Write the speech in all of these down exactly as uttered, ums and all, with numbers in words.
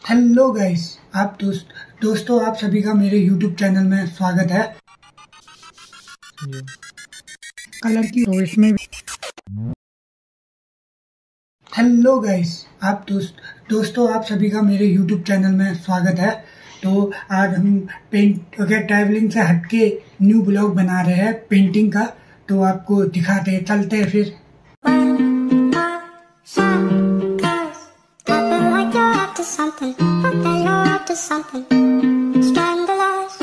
Hello guys, आप दोस्त दोस्तों आप सभी का मेरे यूट्यूब चैनल में स्वागत है। कलर की तो इसमें हेलो गाइस, आप दोस्त दोस्तों आप सभी का मेरे यूट्यूब चैनल में स्वागत है। तो आज हम पेंट ट्रैवलिंग से हटके न्यू ब्लॉग बना रहे हैं पेंटिंग का, तो आपको दिखाते हैं। चलते हैं फिर। Something, but then you're up to something scandalous.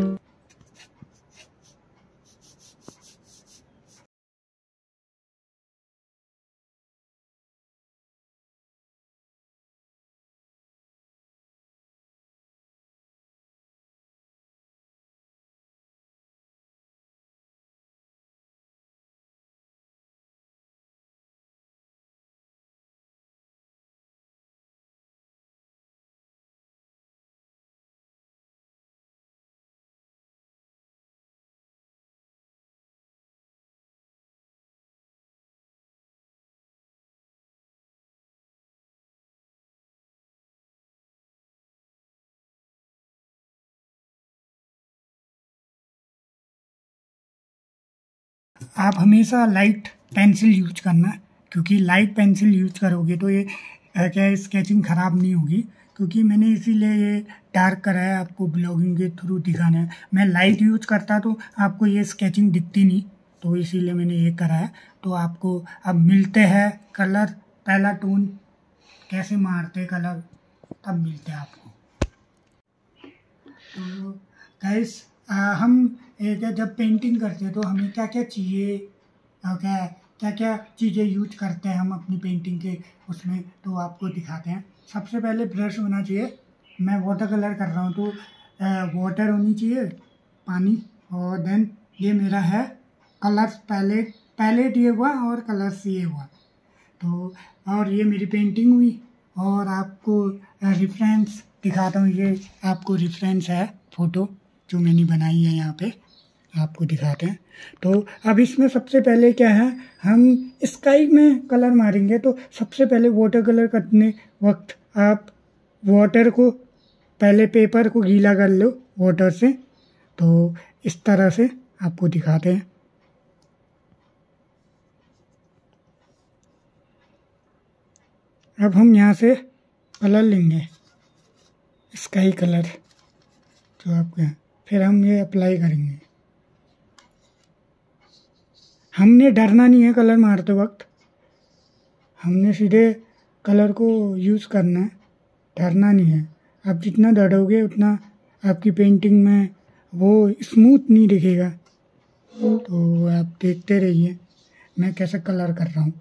आप हमेशा लाइट पेंसिल यूज करना, क्योंकि लाइट पेंसिल यूज करोगे तो ये क्या स्केचिंग ख़राब नहीं होगी। क्योंकि मैंने इसीलिए ये डार्क करा है, आपको ब्लॉगिंग के थ्रू दिखाना है। मैं लाइट यूज करता तो आपको ये स्केचिंग दिखती नहीं, तो इसीलिए मैंने ये करा है। तो आपको अब मिलते हैं कलर, पहला टोन कैसे मारते कलर, तब मिलते हैं आपको। तो गाइस, हम एक जब पेंटिंग करते हैं तो हमें क्या क्या चाहिए, क्या क्या क्या चीज़ें यूज करते हैं हम अपनी पेंटिंग के उसमें, तो आपको दिखाते हैं। सबसे पहले ब्रश होना चाहिए। मैं वाटर कलर कर रहा हूँ तो वाटर होनी चाहिए, पानी। और देन ये मेरा है कलर्स पैलेट पैलेट ये हुआ और कलर्स ये हुआ। तो और ये मेरी पेंटिंग हुई। और आपको रेफरेंस दिखाता हूँ, ये आपको रेफरेंस है फ़ोटो जो मैंने बनाई है, यहाँ पे आपको दिखाते हैं। तो अब इसमें सबसे पहले क्या है, हम स्काई में कलर मारेंगे। तो सबसे पहले वाटर कलर करने वक्त आप वाटर को पहले पेपर को गीला कर लो वाटर से। तो इस तरह से आपको दिखाते हैं। अब हम यहाँ से कलर लेंगे, स्काई कलर जो आपके, फिर हम ये अप्लाई करेंगे। हमने डरना नहीं है कलर मारते वक्त, हमने सीधे कलर को यूज़ करना है, डरना नहीं है। आप जितना डरोगे उतना आपकी पेंटिंग में वो स्मूथ नहीं दिखेगा। तो आप देखते रहिए मैं कैसे कलर कर रहा हूँ।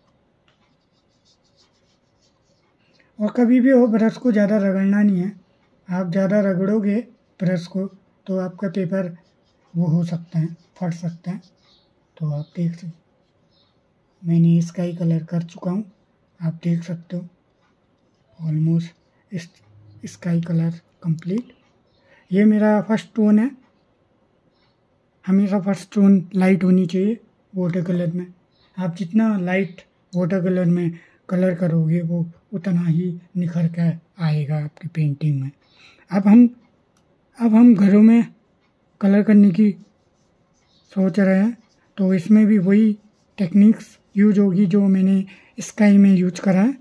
और कभी भी हो ब्रश को ज़्यादा रगड़ना नहीं है। आप ज़्यादा रगड़ोगे ब्रश को तो आपका पेपर वो हो सकता है, फट सकता है। तो आप देख सकते, मैंने स्काई कलर कर चुका हूँ, आप देख सकते हो ऑलमोस्ट इस स्काई कलर कंप्लीट। ये मेरा फर्स्ट टोन है। हमेशा फर्स्ट टोन लाइट होनी चाहिए वाटर कलर में। आप जितना लाइट वाटर कलर में कलर करोगे वो उतना ही निखर कर आएगा आपकी पेंटिंग में। अब हम अब हम घरों में कलर करने की सोच रहे हैं, तो इसमें भी वही टेक्निक्स यूज होगी जो मैंने स्काई में यूज करा है।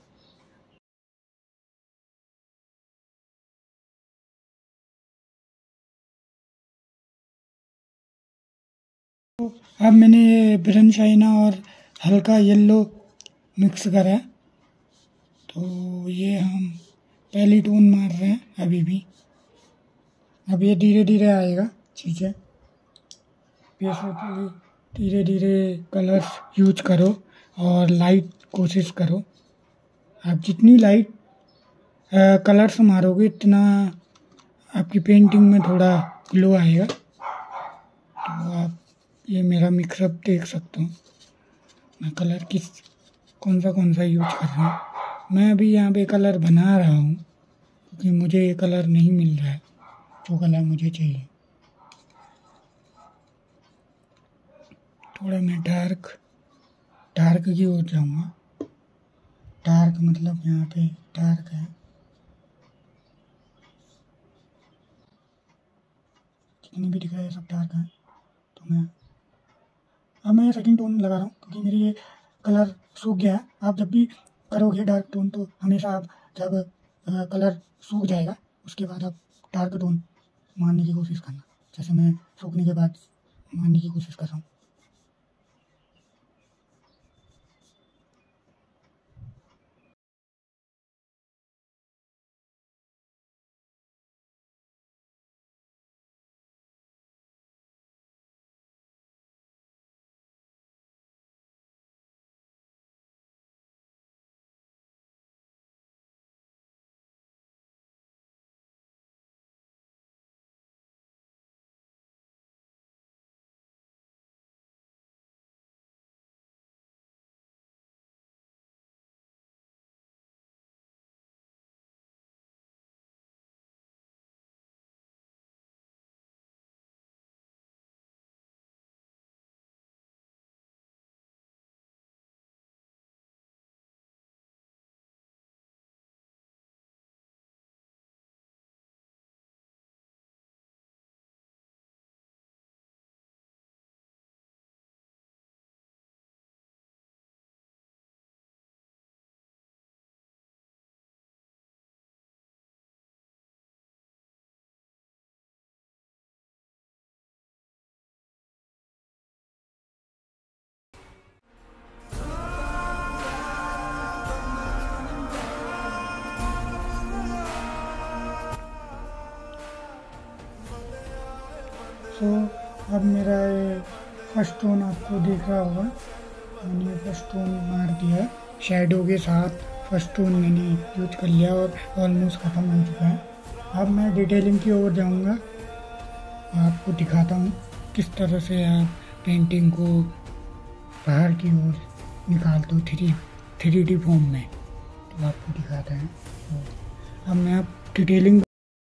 तो अब मैंने ये ब्रन शाइना और हल्का येलो मिक्स करा है। तो ये हम पहली टोन मार रहे हैं अभी भी। अब ये धीरे धीरे आएगा चीज़ें, धीरे धीरे कलर्स यूज करो और लाइट कोशिश करो। आप जितनी लाइट कलर्स मारोगे इतना आपकी पेंटिंग में थोड़ा ग्लो आएगा। तो आप ये मेरा मिक्सअप देख सकते हो, मैं कलर किस कौन सा कौन सा यूज कर रहा हूँ। मैं अभी यहाँ पे कलर बना रहा हूँ क्योंकि मुझे ये कलर नहीं मिल रहा है जो कलर मुझे चाहिए। थोड़ा मैं डार्क डार्क की ओर जाऊँगा। डार्क मतलब यहाँ पे डार्क है। जितने भी दिख रहा है सब डार्क है। तो मैं अब मैं सेकंड टोन लगा रहा हूँ क्योंकि मेरी ये कलर सूख गया है। आप जब भी करोगे डार्क टोन तो हमेशा आप जब आ, कलर सूख जाएगा उसके बाद आप डार्क टोन मारने की कोशिश करना, जैसे मैं सूखने के बाद मारने की कोशिश कर रहा हूँ। तो अब मेरा ये फर्स्ट टोन आपको दिख रहा होगा, मैंने फर्स्ट टोन मार दिया है शैडो के साथ। फर्स्ट टोन मैंने यूज कर लिया और ऑलमोस्ट ख़त्म हो चुका है। अब मैं डिटेलिंग की ओर जाऊंगा, आपको दिखाता हूँ किस तरह से आप पेंटिंग को बाहर की ओर निकालते हो थ्री थ्री डी फॉर्म में, तो आपको दिखाते हैं। तो अब मैं आप डिटेलिंग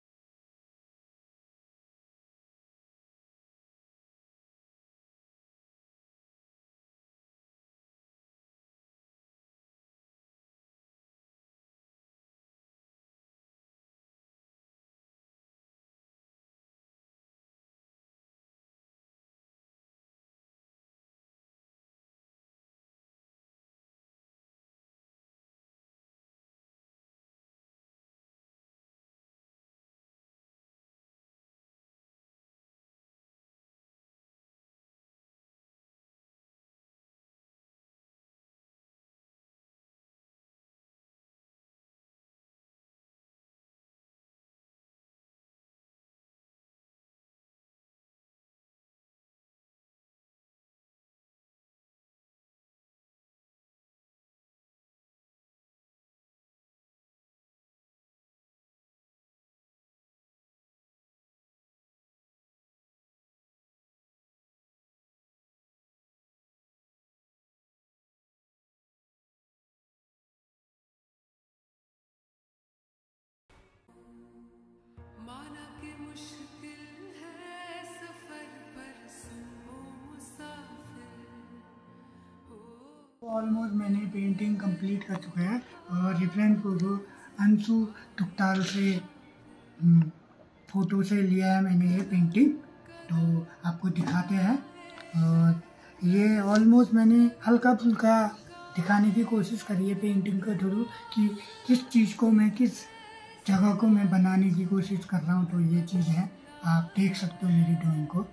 माना कि मुश्किल है सफर पर सुनो मुसाफिर हो। ऑलमोस्ट मैंने पेंटिंग कंप्लीट कर चुका है और रेफरेंस फोटो अंशु तुकताल से फ़ोटो से लिया है मैंने ये पेंटिंग, तो आपको दिखाते हैं। और ये ऑलमोस्ट मैंने हल्का फुल्का दिखाने की कोशिश करी है पेंटिंग के थ्रू कि किस चीज़ को मैं किस जगह को मैं बनाने की कोशिश कर रहा हूँ। तो ये चीज़ है, आप देख सकते हो मेरी ड्राइंग को।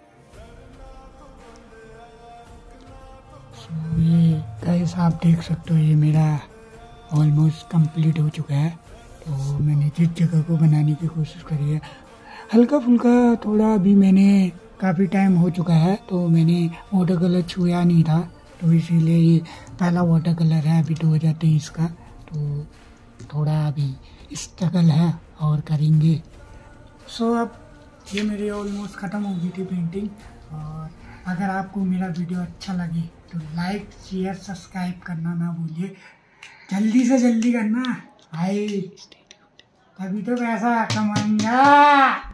so, ये गाइस आप देख सकते हो ये मेरा ऑलमोस्ट कंप्लीट हो चुका है। तो मैंने जिस जगह को बनाने की कोशिश करी है हल्का फुल्का थोड़ा, अभी मैंने काफ़ी टाइम हो चुका है तो मैंने वाटर कलर छुआ नहीं था, तो इसीलिए ये पहला वाटर कलर है अभी दो हज़ार तेईस का। तो थोड़ा अभी स्ट्रगल है और करेंगे। सो so, अब ये मेरी ऑलमोस्ट ख़त्म हो गई थी पेंटिंग। और अगर आपको मेरा वीडियो अच्छा लगे तो लाइक शेयर सब्सक्राइब करना ना भूलिए, जल्दी से जल्दी करना भाई, तभी तो पैसा कमाएंगे।